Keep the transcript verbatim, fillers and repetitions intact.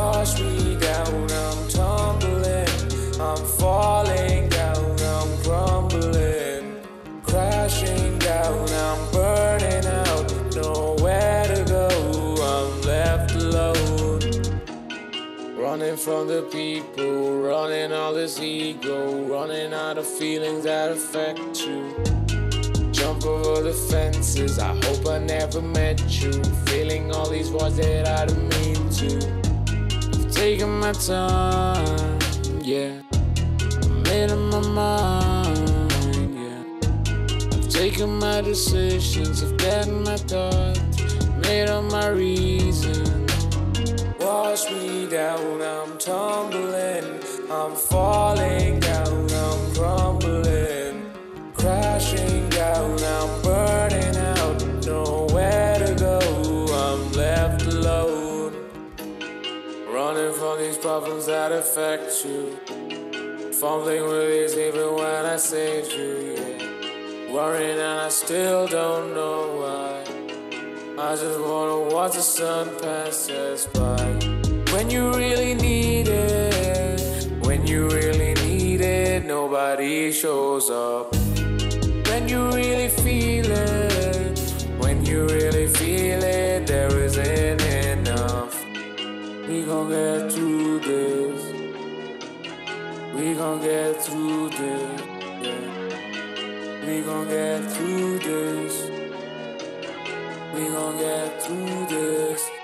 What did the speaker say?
Wash me down, I'm tumbling, I'm falling down, I'm crumbling, crashing down, I'm burning out, nowhere to go, I'm left alone. Running from the people, running all this ego, running out of feelings that affect you. Jump over the fences, I hope I never met you. Feeling all these words that I didn't mean to. I've taken my time, yeah, I made up my mind, yeah. I've taken my decisions, I've gotten my thoughts, made up my reasons. Wash me down, I'm tumbling, I'm falling down, I'm crumbling, crashing down, I'm burning out, nowhere to go, I'm left alone. Running from these problems that affect you, fumbling with these even when I saved you, yeah. Worrying and I still don't know why. I just wanna watch the sun passes by. When you really need it, when you really need it, nobody shows up. When you really feel it, when you really feel it, there isn't enough. We gon' get through this. We gon' get through this. Yeah. We gon' get through this. We gon' get through this.